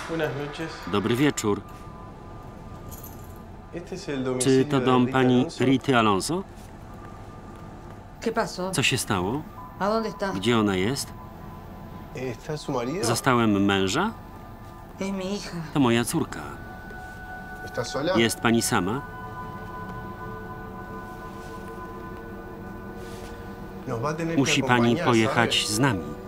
Dobry wieczór. Czy to dom pani Rity Alonso? Co się stało? Gdzie ona jest? Zastałem męża? To moja córka. Jest pani sama? Musi pani pojechać z nami.